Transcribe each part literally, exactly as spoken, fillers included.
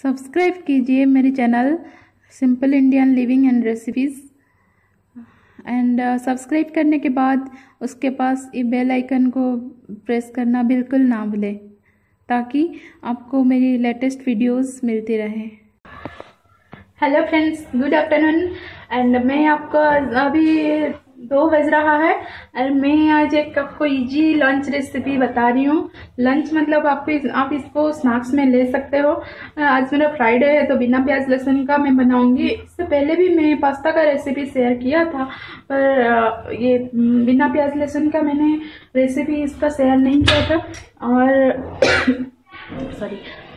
Subscribe कीजिए मेरे channel simple Indian living and recipes and subscribe करने के बाद उसके पास ये बेल आइकन को प्रेस करना बिल्कुल ना भूलें ताकि आपको मेरी लेटेस्ट वीडियोस मिलती रहे। Hello friends, good afternoon. And मैं आपको अभी दो बज रहा है और मैं आज एक आपको इजी लंच रेसिपी बता रही हूँ। लंच मतलब आपको आप इसको स्नैक्स में ले सकते हो। आज मेरा फ्राइडे है तो बिना प्याज लहसुन का मैं बनाऊंगी। इससे पहले भी मैं पास्ता का रेसिपी शेयर किया था, पर ये बिना प्याज लहसुन का मैंने रेसिपी इसका शेयर नहीं किया था। और सॉरी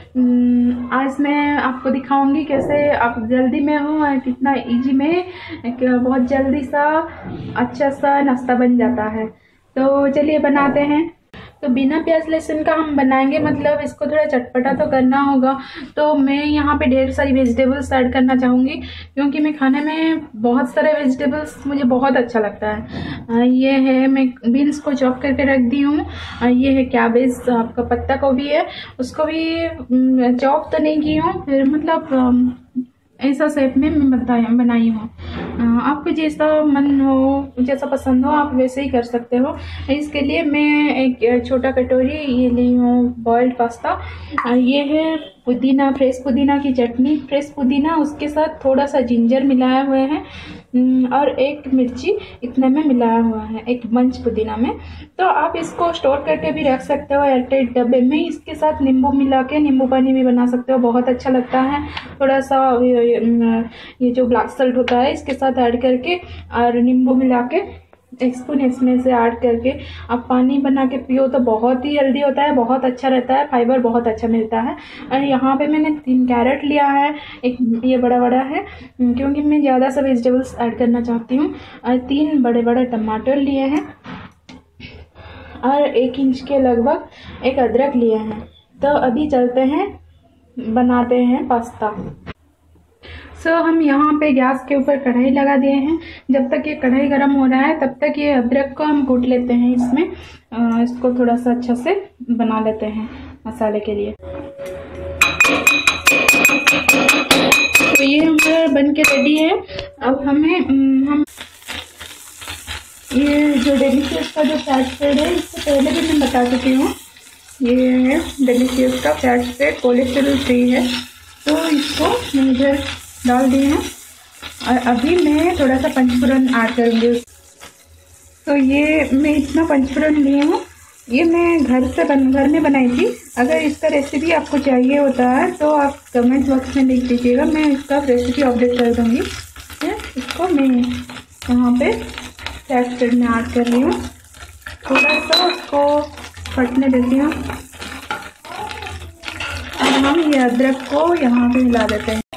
आज मैं आपको दिखाऊंगी कैसे आप जल्दी में हो और कितना इजी में बहुत जल्दी सा अच्छा सा नाश्ता बन जाता है। तो चलिए बनाते हैं। तो बिना प्याज लहसुन का हम बनाएंगे, मतलब इसको थोड़ा चटपटा तो करना होगा। तो मैं यहाँ पे ढेर सारी वेजिटेबल्स ऐड करना चाहूँगी क्योंकि मैं खाने में बहुत सारे वेजिटेबल्स मुझे बहुत अच्छा लगता है। ये है, मैं बीन्स को चॉप करके रख दी हूँ। ये है कैबेज, आपका पत्ता गोभी है, उसको भी चॉप तो नहीं की हूँ, फिर मतलब ऐसा शेप में मैं बताई बनाई हूँ। आपको जैसा मन हो, जैसा पसंद हो आप वैसे ही कर सकते हो। इसके लिए मैं एक छोटा कटोरी ये ली हूँ बॉइल्ड पास्ता। ये है पुदीना, फ्रेश पुदीना की चटनी, फ्रेश पुदीना उसके साथ थोड़ा सा जिंजर मिलाया हुआ है और एक मिर्ची इतने में मिलाया हुआ है, एक बंच पुदीना में। तो आप इसको स्टोर करके भी रख सकते हो एयरटाइट डब्बे में। इसके साथ नींबू मिला के नींबू पानी भी बना सकते हो, बहुत अच्छा लगता है। थोड़ा सा ये जो ब्लैक सॉल्ट होता है इसके साथ ऐड करके और नींबू मिला के एक स्पून इसमें से ऐड करके आप पानी बना के पियो तो बहुत ही हेल्दी होता है, बहुत अच्छा रहता है, फाइबर बहुत अच्छा मिलता है। और यहाँ पे मैंने तीन कैरेट लिया है, एक ये बड़ा बड़ा है क्योंकि मैं ज़्यादा सा वेजिटेबल्स ऐड करना चाहती हूँ। और तीन बड़े बड़े टमाटर लिए हैं और एक इंच के लगभग एक अदरक लिए हैं। तो अभी चलते हैं, बनाते हैं पास्ता। सो so, हम यहाँ पे गैस के ऊपर कढ़ाई लगा दिए हैं। जब तक ये कढ़ाई गर्म हो रहा है तब तक ये अदरक को हम कूट लेते हैं। इसमें आ, इसको थोड़ा सा अच्छा से बना लेते हैं मसाले के लिए। तो ये हमारा बन के रेडी है। अब हमें हम ये जो डिलीशियस का जो फैट स्प्रेड है, इससे पहले भी मैं बता चुकी हूँ। ये है डिलीशियस का फैट स्प्रेड, कोलेस्ट्रॉल फ्री है। तो इसको मैं इधर डाल दिए हैं और अभी मैं थोड़ा सा पंचफोरन ऐड करूँगी। तो ये मैं इतना पंचफोरन ली हूँ, ये मैं घर से बन घर में बनाई थी। अगर इसका रेसिपी आपको चाहिए होता है तो आप कमेंट बॉक्स में लिख दीजिएगा, मैं इसका रेसिपी अपडेट कर दूँगी। इसको मैं यहाँ पे फैट स्प्रेड में ऐड कर रही हूँ, थोड़ा सा उसको फटने देती हूँ और हम ये अदरक को यहाँ पे मिला देते हैं।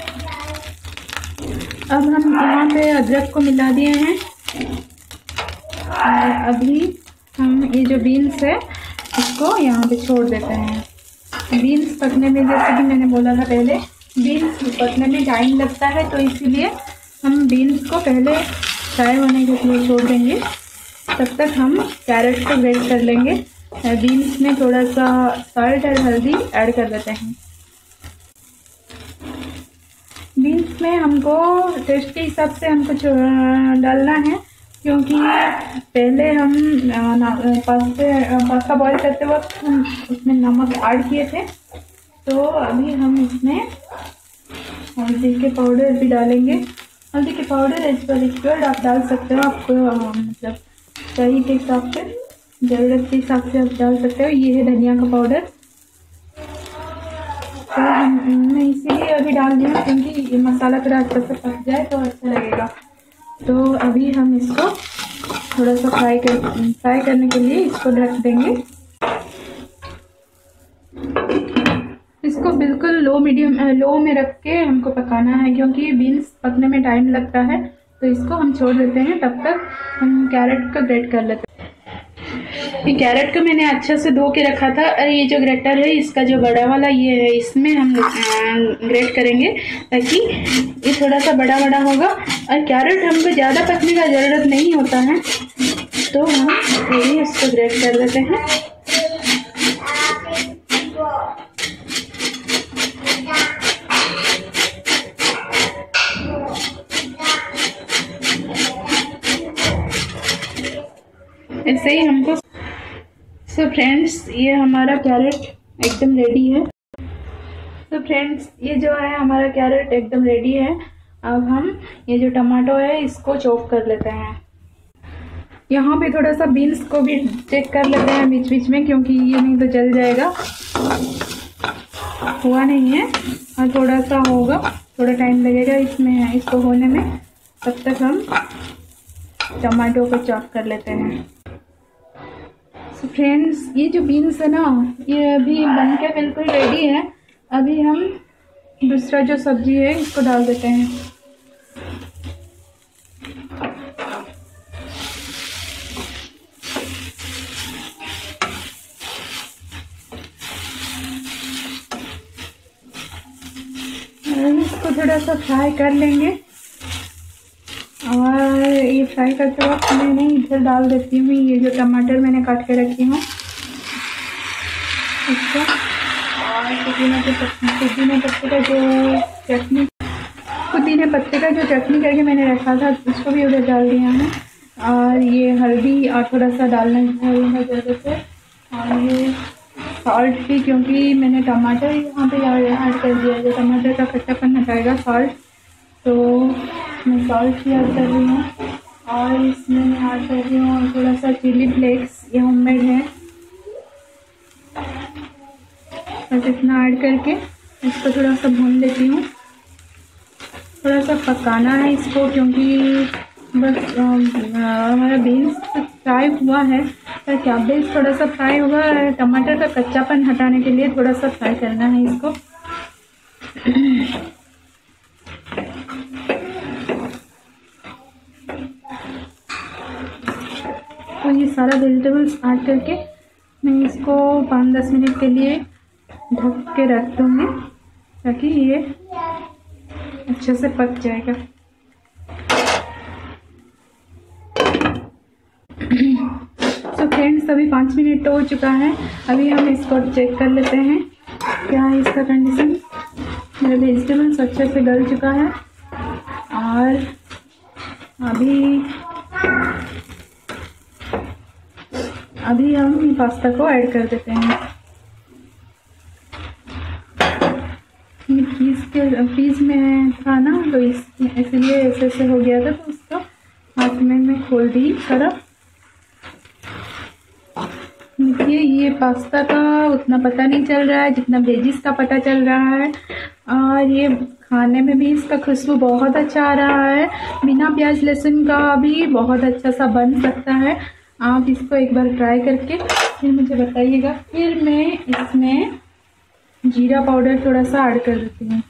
अब हम यहाँ पे अदरक को मिला दिए हैं और अभी हम ये जो बीन्स है इसको यहाँ पे छोड़ देते हैं। बीन्स पकने में, जैसे कि मैंने बोला था पहले, बीन्स पकने में टाइम लगता है, तो इसीलिए हम बीन्स को पहले फ्राई होने के लिए छोड़ देंगे। तब तक हम कैरेट को ग्रेट कर लेंगे। बीन्स में थोड़ा सा सॉल्ट और हल्दी ऐड कर देते हैं। बीन्स में हमको टेस्ट के हिसाब से हमको डालना है क्योंकि पहले हम पास्ते पास्ता बॉईल करते वक्त हम उसमें नमक ऐड किए थे। तो अभी हम इसमें हल्दी के पाउडर भी डालेंगे। हल्दी के पाउडर एज पर रिक्वायर्ड आप डाल सकते हो, आपको मतलब चाहिए के हिसाब से, ज़रूरत के हिसाब से आप डाल सकते हो। ये है धनिया का पाउडर, तो मैं इसीलिए अभी डाल दिया क्योंकि ये मसाला थोड़ा अच्छे से पक जाए तो अच्छा लगेगा। तो अभी हम इसको थोड़ा सा फ्राई कर फ्राई करने के लिए इसको ढक देंगे। इसको बिल्कुल लो मीडियम लो में रख के हमको पकाना है क्योंकि बीन्स पकने में टाइम लगता है। तो इसको हम छोड़ देते हैं, तब तक हम कैरेट को ग्रेट कर लेते हैं। ये कैरेट को मैंने अच्छे से धो के रखा था और ये जो ग्रेटर है इसका जो बड़ा वाला ये है, इसमें हम ग्रेट करेंगे ताकि ये थोड़ा सा बड़ा बड़ा होगा। और कैरेट हमको ज़्यादा पकने का ज़रूरत नहीं होता है, तो हम यही इसको ग्रेट कर देते हैं। ऐसे ही हमको। सो फ्रेंड्स, ये हमारा कैरेट एकदम रेडी है। तो फ्रेंड्स, ये जो है हमारा कैरेट एकदम रेडी है। अब हम ये जो टमाटो है इसको चॉप कर लेते हैं। यहाँ पे थोड़ा सा बीन्स को भी चेक कर लेते हैं बीच बीच में, क्योंकि ये नहीं तो जल जाएगा। हुआ नहीं है और थोड़ा सा होगा, थोड़ा टाइम लगेगा इसमें इसको होने में। तब तक हम टमाटो को चॉप कर लेते हैं। तो फ्रेंड्स, ये जो बीन्स है ना, ये अभी बन के बिल्कुल रेडी है। अभी हम दूसरा जो सब्जी है इसको डाल देते हैं। इसको थोड़ा सा फ्राई कर लेंगे और ये फ्राई करते वक्त मैंने इधर डाल देती हूँ ये जो टमाटर मैंने काट के रखी हूँ इसको, और पुदीना के पुदीना पत्ते का जो चटनी पुदीने पत्ते का जो चटनी करके मैंने रखा था उसको भी उधर डाल दिया है। और ये हल्दी और थोड़ा सा डालना है ज़रूरत है, और ये सॉल्ट भी, क्योंकि मैंने टमाटर यहाँ पे ऐड कर दिया है। जो टमाटर का खट्टापन हटाएगा सॉल्ट, तो मैं सॉल्ट भी ऐड कर रही हूँ। और इसमें मैं ऐड कर रही हूँ थोड़ा सा चिली फ्लेक्स, ये होममेड है। बस इतना ऐड करके इसको थोड़ा सा भून लेती हूँ। थोड़ा सा पकाना है इसको, क्योंकि बस हमारा बीन्स फ्राई हुआ है, पर कैबेज थोड़ा सा फ्राई होगा। टमाटर का कच्चापन हटाने के लिए थोड़ा सा फ्राई करना है इसको। तो ये सारा वेजिटेबल्स ऐड करके मैं इसको पाँच दस मिनट के लिए ढक के रख दूँगी, ताकि ये अच्छे से पक जाएगा। तो फ्रेंड्स, अभी पाँच मिनट तो हो चुका है। अभी हम इसको चेक कर लेते हैं क्या है इसका कंडीशन। मेरा वेजिटेबल्स अच्छे से गल चुका है, और अभी अभी हम पास्ता को ऐड कर देते हैं। फ्रीज के फ्रीज में था ना, तो इस इसलिए ऐसे ऐसे हो गया था, तो उसको हाथ में मैं खोल दी तरफ। देखिए, ये पास्ता का उतना पता नहीं चल रहा है जितना वेजिस का पता चल रहा है, और ये खाने में भी इसका खुशबू बहुत अच्छा आ रहा है। बिना प्याज लहसुन का भी बहुत अच्छा सा बन सकता है। आप इसको एक बार ट्राई करके फिर मुझे बताइएगा। फिर मैं इसमें जीरा पाउडर थोड़ा सा ऐड कर देती हूँ।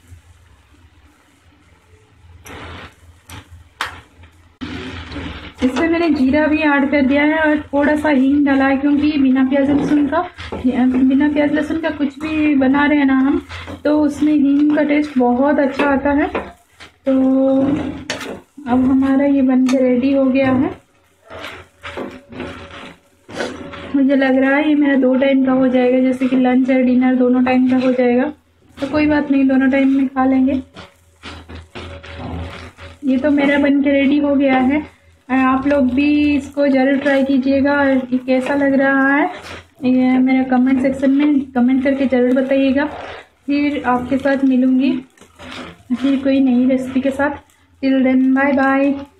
इसमें मैंने जीरा भी ऐड कर दिया है और थोड़ा सा हींग डाला है, क्योंकि बिना प्याज लहसुन का बिना प्याज लहसुन का कुछ भी बना रहे हैं ना हम, तो उसमें हींग का टेस्ट बहुत अच्छा आता है। तो अब हमारा ये बन के रेडी हो गया है। मुझे लग रहा है ये मेरा दो टाइम का हो जाएगा, जैसे कि लंच और डिनर दोनों टाइम का हो जाएगा। तो कोई बात नहीं, दोनों टाइम में खा लेंगे। ये तो मेरा बन के रेडी हो गया है। आप लोग भी इसको ज़रूर ट्राई कीजिएगा, और ये कैसा लग रहा है ये मेरे कमेंट सेक्शन में कमेंट करके ज़रूर बताइएगा। फिर आपके साथ मिलूँगी फिर कोई नई रेसिपी के साथ। Till then, bye bye.